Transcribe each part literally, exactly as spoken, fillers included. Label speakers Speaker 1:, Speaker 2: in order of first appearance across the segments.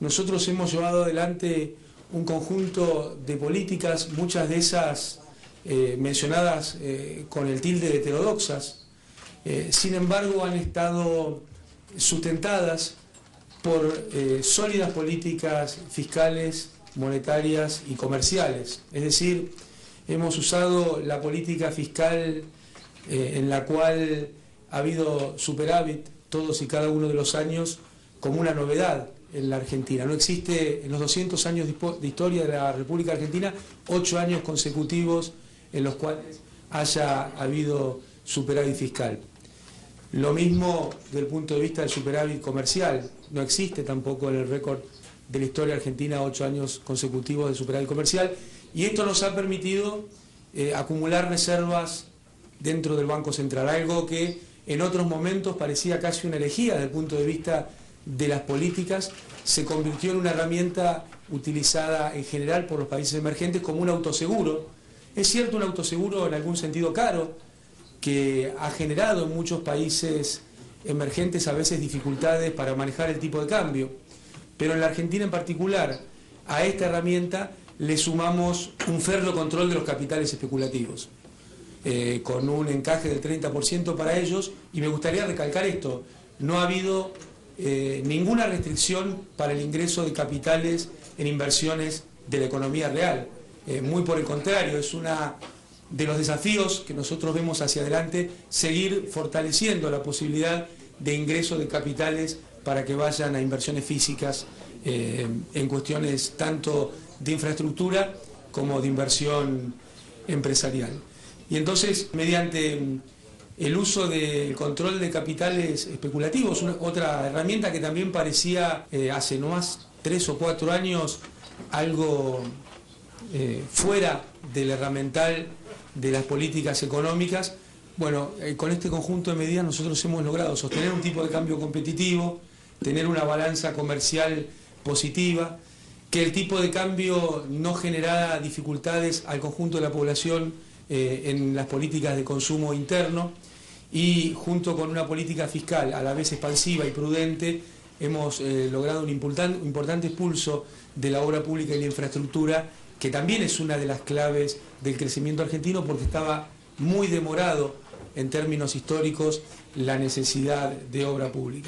Speaker 1: nosotros hemos llevado adelante un conjunto de políticas, muchas de esas eh, mencionadas eh, con el tilde de heterodoxas, eh, sin embargo han estado sustentadas por eh, sólidas políticas fiscales, monetarias y comerciales. Es decir, hemos usado la política fiscal eh, en la cual ha habido superávit todos y cada uno de los años como una novedad en la Argentina. No existe en los doscientos años de historia de la República Argentina ocho años consecutivos en los cuales haya habido superávit fiscal. Lo mismo desde el punto de vista del superávit comercial. No existe tampoco en el récord de la historia argentina ocho años consecutivos de superávit comercial, y esto nos ha permitido eh, acumular reservas dentro del Banco Central, algo que en otros momentos parecía casi una herejía desde el punto de vista de las políticas, se convirtió en una herramienta utilizada en general por los países emergentes como un autoseguro. Es cierto, un autoseguro en algún sentido caro, que ha generado en muchos países emergentes a veces dificultades para manejar el tipo de cambio, pero en la Argentina en particular a esta herramienta le sumamos un férreo control de los capitales especulativos, eh, con un encaje del treinta por ciento para ellos, y me gustaría recalcar esto: no ha habido eh, ninguna restricción para el ingreso de capitales en inversiones de la economía real, eh, muy por el contrario, es una de los desafíos que nosotros vemos hacia adelante, seguir fortaleciendo la posibilidad de ingreso de capitales para que vayan a inversiones físicas eh, en cuestiones tanto de infraestructura como de inversión empresarial. Y entonces, mediante el uso del control de capitales especulativos, una, otra herramienta que también parecía eh, hace no más tres o cuatro años algo eh, fuera del herramental de las políticas económicas, bueno, eh, con este conjunto de medidas nosotros hemos logrado sostener un tipo de cambio competitivo, tener una balanza comercial positiva, que el tipo de cambio no generara dificultades al conjunto de la población eh, en las políticas de consumo interno, y junto con una política fiscal a la vez expansiva y prudente hemos eh, logrado un importante, importante impulso de la obra pública y la infraestructura, que también es una de las claves del crecimiento argentino, porque estaba muy demorado en términos históricos la necesidad de obra pública.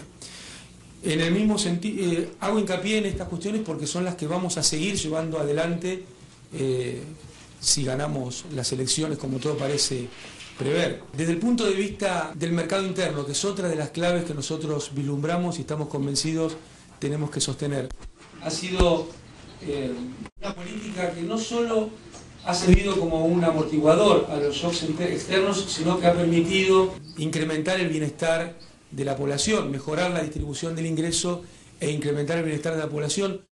Speaker 1: En el mismo sentido, eh, hago hincapié en estas cuestiones porque son las que vamos a seguir llevando adelante eh, si ganamos las elecciones, como todo parece prever. Desde el punto de vista del mercado interno, que es otra de las claves que nosotros vislumbramos y estamos convencidos tenemos que sostener, ha sido eh, una política que no solo ha servido como un amortiguador a los shocks externos, sino que ha permitido incrementar el bienestar de la población, mejorar la distribución del ingreso e incrementar el bienestar de la población.